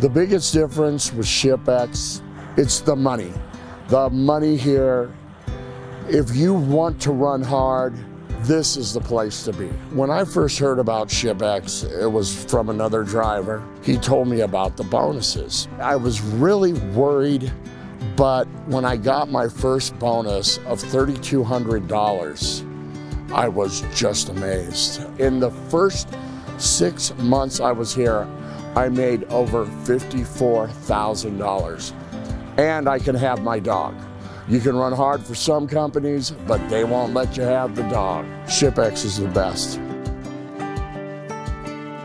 The biggest difference with ShipEX, it's the money. The money here, if you want to run hard, this is the place to be. When I first heard about ShipEX, it was from another driver. He told me about the bonuses. I was really worried, but when I got my first bonus of $3,200, I was just amazed. In the first 6 months I was here, I made over $54,000. And I can have my dog. You can run hard for some companies, but they won't let you have the dog. ShipEX is the best.